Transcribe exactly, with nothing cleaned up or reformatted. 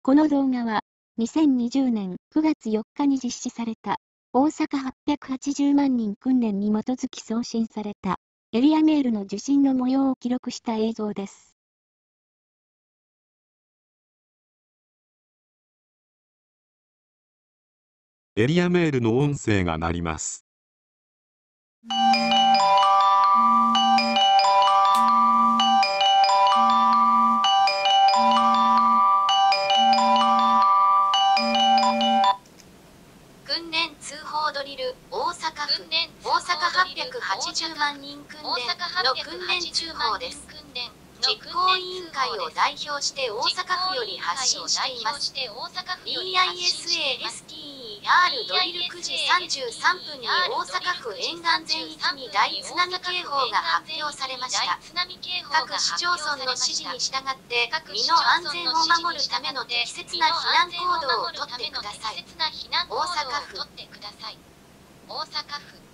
この動画は、にせんにじゅうねんくがつよっかに実施された、大阪はっぴゃくはちじゅうまんにん訓練に基づき送信された、エリアメールの受信の模様を記録した映像です。 エリアメールの音声が鳴ります。 訓練通報ドリル大阪府大阪はっぴゃくはちじゅうまんにん訓練の訓練通報です。実行委員会を代表して大阪府より発信しています。ディーアイエスエーエスティーイーアール ドリルくじさんじゅうさんぷんに大阪府沿岸全域に大津波警報が発表されました。各市町村の指示に従って身の安全を守るための適切な避難行動をとってください。大阪府大阪府